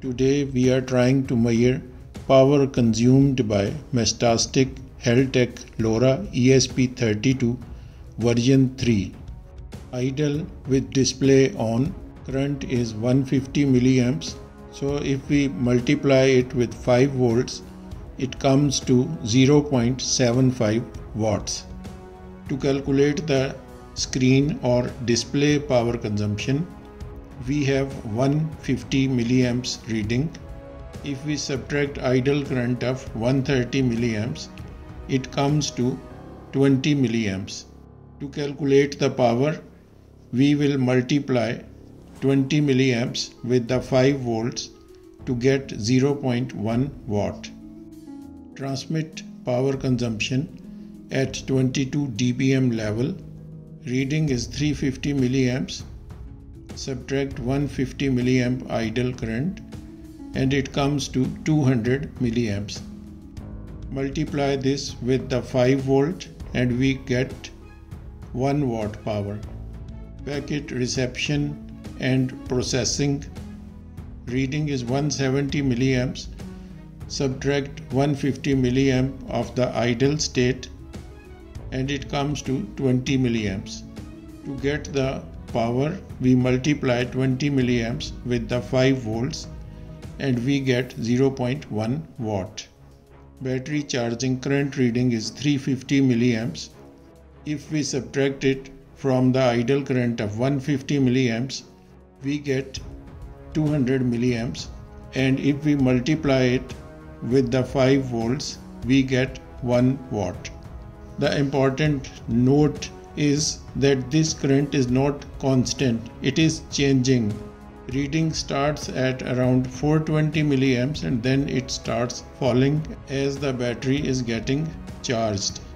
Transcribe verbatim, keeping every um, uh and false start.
Today we are trying to measure power consumed by Meshtastic Heltec LoRa E S P thirty-two version three. Idle with display on, current is one hundred fifty milliamps. So if we multiply it with five volts, it comes to zero point seven five watts. To calculate the screen or display power consumption, we have one hundred fifty milliamps reading. If we subtract idle current of one hundred thirty milliamps, it comes to twenty milliamps. To calculate the power, we will multiply twenty milliamps with the five volts to get zero point one watt. Transmit power consumption at twenty-two D B M level. Reading is three hundred fifty milliamps. Subtract one hundred fifty milliamp idle current and it comes to two hundred milliamps. Multiply this with the five volt and we get one watt power. Packet reception and processing. Reading is one hundred seventy milliamps. Subtract one hundred fifty milliamp of the idle state and it comes to twenty milliamps. To get the power, we multiply twenty milliamps with the five volts and we get zero point one watt. Battery charging current reading is three hundred fifty milliamps. If we subtract it from the idle current of one hundred fifty milliamps, we get two hundred milliamps, and if we multiply it with the five volts, we get one watt. The important note is that this current is not constant, it is changing. Reading starts at around four hundred twenty milliamps and then it starts falling as the battery is getting charged.